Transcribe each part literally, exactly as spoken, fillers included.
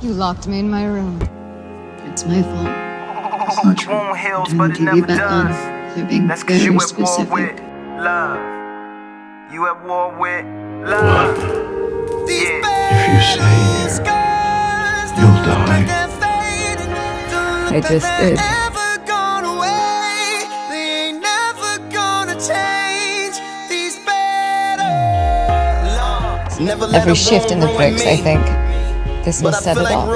You locked me in my room. It's my fault. It's not true. I'm trying to give you back on. You're being That's cause very you at war specific. with love. You at war with love. Yeah. If you stay here, you'll die. I just did. Every shift in the bricks, I think, this will set it off.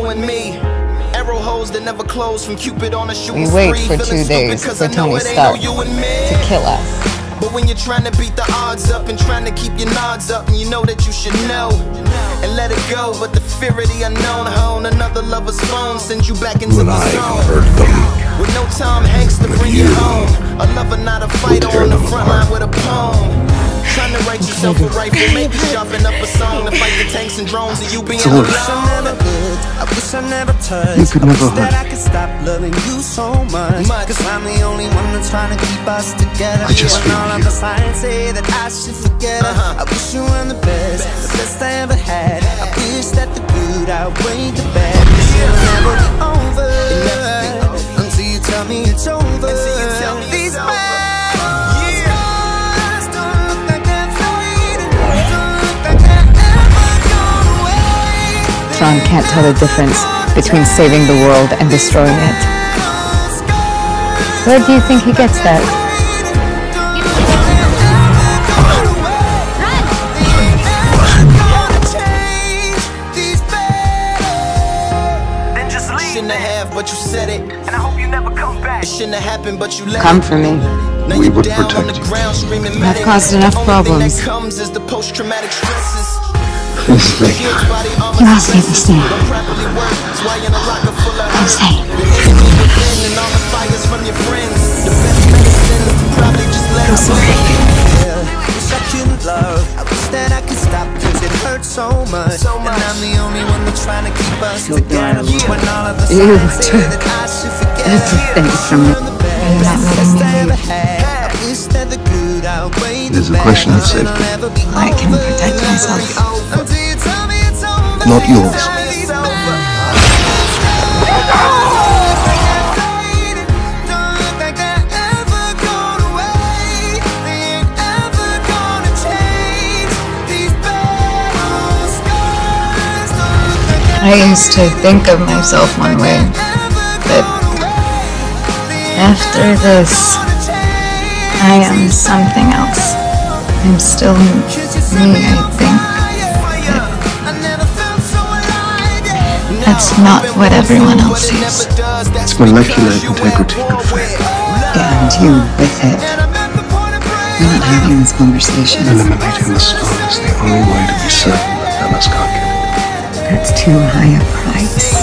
We wait for two days for Tony Stark to kill us. But when you're trying to beat the odds up and trying to keep your nods up, and you know that you should know and let it go, but the fear of the unknown hone another lover's phone sends you back into When the I zone. hurt them, With no Tom Hanks to but bring you you home, a lover not a fighter on the front line with a poem. Trying to write yourself a rifle, maybe sharpen up a song to fight the tanks and drones, and you being George, alone. I wish I never touched. You could I never wish that hurt I could stop loving you so much. Cause I'm the only one that's trying to keep us together. I just When feel all of you. the signs say that I should forget her. I wish you were the best, the best I ever had. I wish that the good outweighed the bad. Cause it'll never be over until you tell me it's over. These battles, scars don't look like they're fading. Don't look like they're ever gone away. Sean can't tell the difference between saving the world and destroying it. Where do you think he gets that? Shouldn't have, but you said it. And I hope you never come back. It shouldn't have happened, but you let Come it. for me. Now We you're would down on protect the you. ground screaming I've medic. caused enough The only problems. thing that comes is the post-traumatic stresses. Please leave. I'll say the same. I'll say. I'm sorry. Wish I couldn't love. I wish that I could stop cause it hurts so much. So much. And I'm the only one that's trying to keep us So together. darling. When all of the You signs say took that I should forget everything her. from me. You're the best, You're not the letting best me I ever leave. had. I wish that the good outweighed It is the a bad. question of Cause it'll safety. never be I can over. protect It'll never myself. be over until you tell me it's over. Not yours. Tell me it's over. I used to think of myself one way, but after this, I am something else. I'm still me, I think. But that's not what everyone else sees. It's molecular integrity, good friend. And you with it. We're not having this conversation. Eliminating the scar is the only way to be certain that Dallas can't get it. That's too high a price.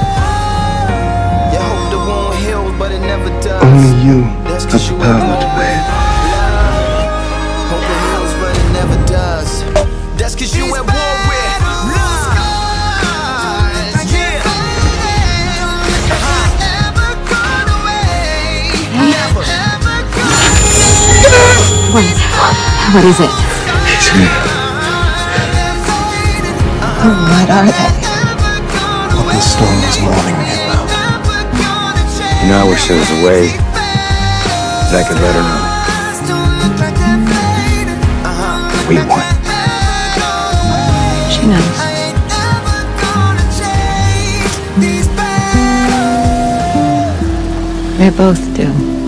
You hope the wound heals, but it never does. Only you That's have 'cause the you power at to war pay it. with love. Hope it heals, but it never does. That's cause you at war with love. Yeah. What? What is it? It's here. What are they? What the storm is warning me about. You know, I wish there was a way that I could let her know. We won. She knows. They both do.